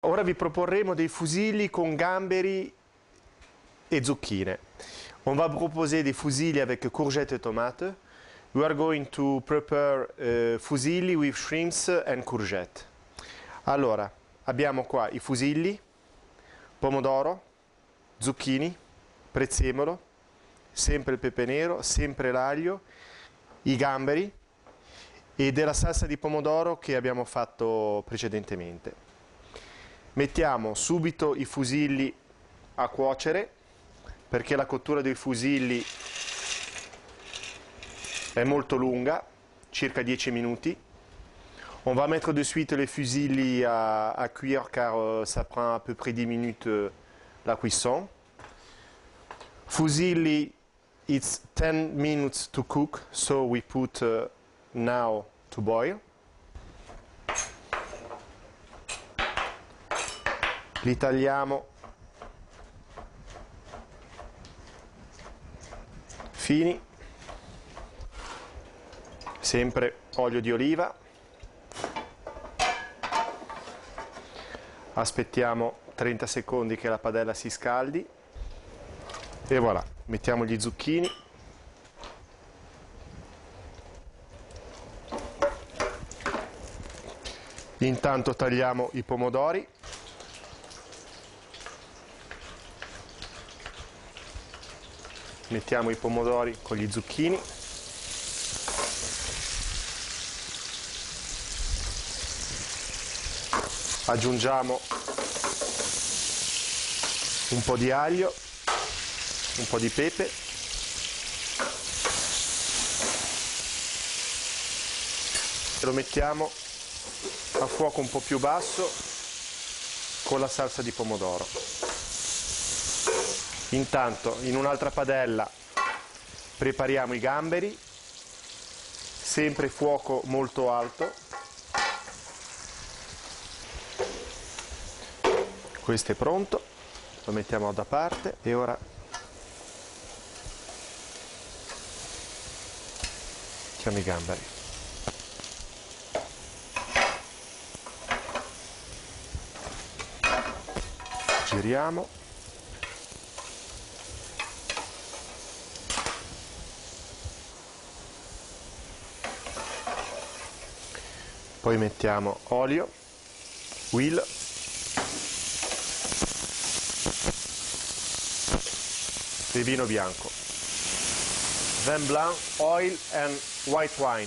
Ora vi proporremo des fusilli con gamberi et zucchine. On va proposer des fusilli avec courgettes et tomates. We are going to prepare fusilli with shrimps and courgette. Allora, abbiamo qua i fusilli, pomodoro, zucchini, prezzemolo, sempre il pepe nero, sempre l'aglio, i gamberi e della salsa di pomodoro che abbiamo fatto precedentemente. Mettiamo subito i fusilli a cuocere perché la cottura dei fusilli è molto lunga, circa 10 minuti. On va mettre de suite les fusilli à cuire car ça prend à peu près 10 minutes la cuisson. Fusilli, it's 10 minutes to cook, so we put now to boil. Li tagliamo fini, sempre olio di oliva. Aspettiamo 30 secondi che la padella si scaldi e voilà, mettiamo gli zucchini. Intanto tagliamo i pomodori. Mettiamo i pomodori con gli zucchini. Aggiungiamo un po' di aglio, un po' di pepe. E lo mettiamo a fuoco un po' più basso con la salsa di pomodoro. Intanto in un'altra padella prepariamo i gamberi, sempre fuoco molto alto. Questo è pronto, lo mettiamo da parte e ora mettiamo i gamberi. Giriamo. Poi mettiamo olio, huile, e vino bianco, vin blanc, oil and white wine,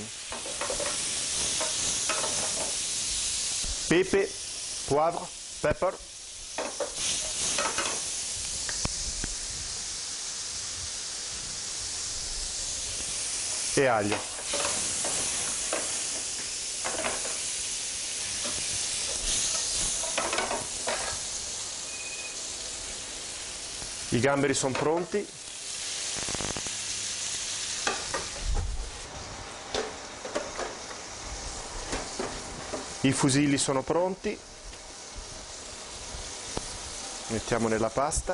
pepe, poivre, pepper, e aglio. I gamberi sono pronti. I fusilli sono pronti. Mettiamo nella pasta.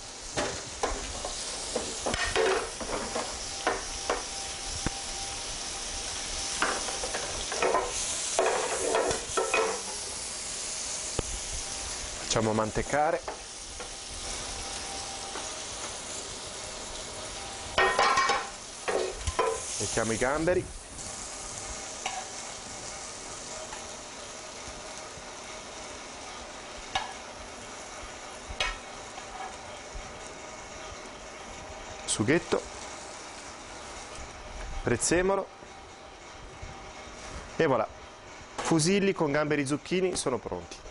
Facciamo mantecare. Mettiamo i gamberi. Sughetto. Prezzemolo. E voilà. Fusilli con gamberi e zucchini sono pronti.